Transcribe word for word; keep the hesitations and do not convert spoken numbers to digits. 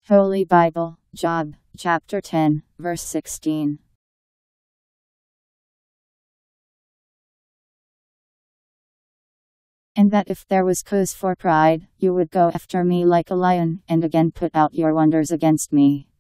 Holy Bible, Job, chapter ten, verse sixteen. And that if there was cause for pride, you would go after me like a lion, and again put out your wonders against me.